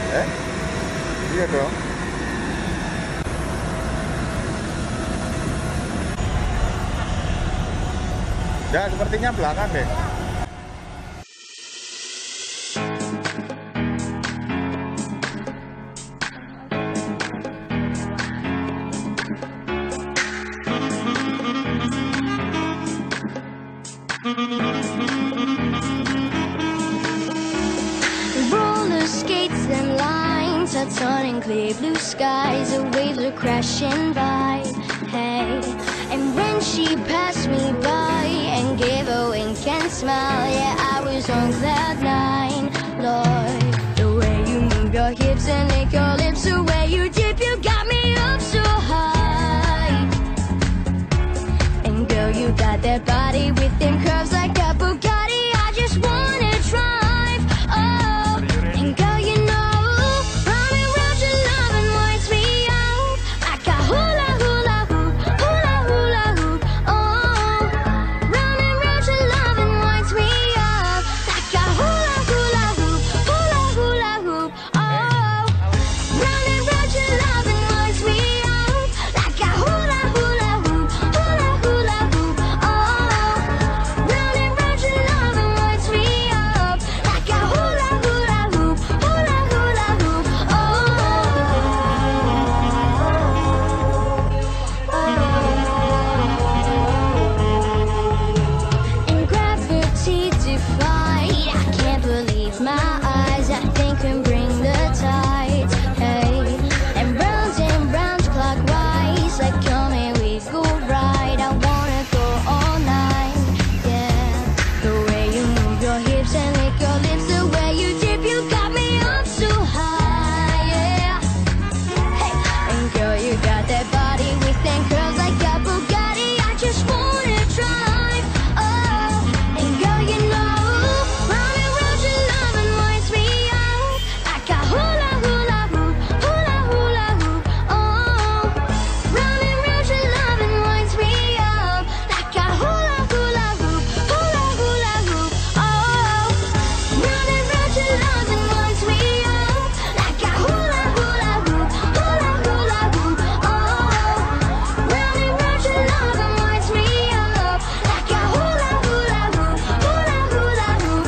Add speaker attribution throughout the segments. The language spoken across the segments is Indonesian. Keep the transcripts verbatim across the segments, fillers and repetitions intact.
Speaker 1: Eh? Iya dong. Ya, sepertinya belakang deh.
Speaker 2: Roller skates and lines are turning clear blue skies. The waves are crashing by. Hey, and when she passed me by and gave a wink and smile, yeah, I was on cloud nine. Lord, the way you move your hips and lick your lips, the way you dip, you got me up so high. And girl, you got that body with them curves like a Bugatti. I just wanna drive. Oh, and girl, you know, running round your loving winds me out like a hula hula hoop, hula hula hoop. Oh, running round your loving winds me out like a hula hula hoop, hula hula hoop. Oh, running round your loving winds me out like a hula hula hoop, hula hula hoop. Oh, running round your loving winds me up like a hula hula hoop, hula hula hoop. Oh, and gravity defied, I can't believe my eyes. I think can bring the tides. Hey, and round and round clockwise, like come and we go right. I wanna go all night. Yeah, the way you move your hips and lick your lips, the way you dip, you got me up so high. Yeah, hey, and girl, you got that body with them curls like a Bugatti. I just wanna drive. Oh, and girl, you know, running round your loving winds me out like a hula hula hoop, hula hula hoop. Oh, running round your loving winds me up like a hula hula hoop, hula hula hoop. Oh, running round your loving winds me up like a hula hula hoop, hula hula hoop. Oh, running round your loving winds me up like a hula hula hoop, hula hula hoop.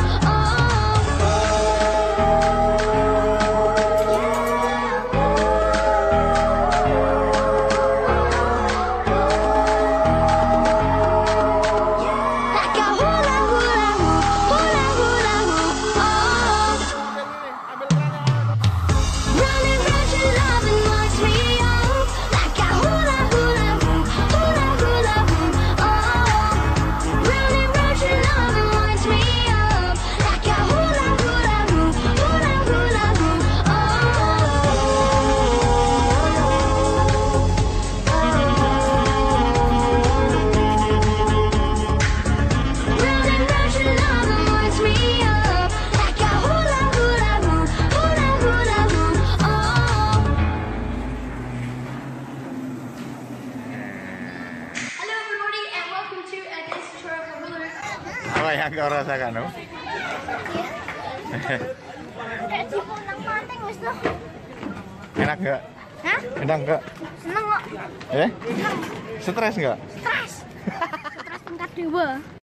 Speaker 2: Like a hula hula hoop, hula hula hoop. Oh, running round your loving winds me up like a hula hula hoop, hula hula hoop. Oh, running round your loving winds me up like a hula hula hoop, hula hula hoop. Running round your loving winds me up like a hula hula hoop, hula hula hoop. Hello everybody and welcome to a dance tutorial for hula hoop.
Speaker 1: Apa yang kau rasakan, Nu?
Speaker 2: Kayak di nang pantai wis loh.
Speaker 1: Enak nggak?
Speaker 2: Hah?
Speaker 1: Enak nggak?
Speaker 2: Seneng kok.
Speaker 1: Eh? Stres nggak?
Speaker 2: Stres. Stres tingkat dewa.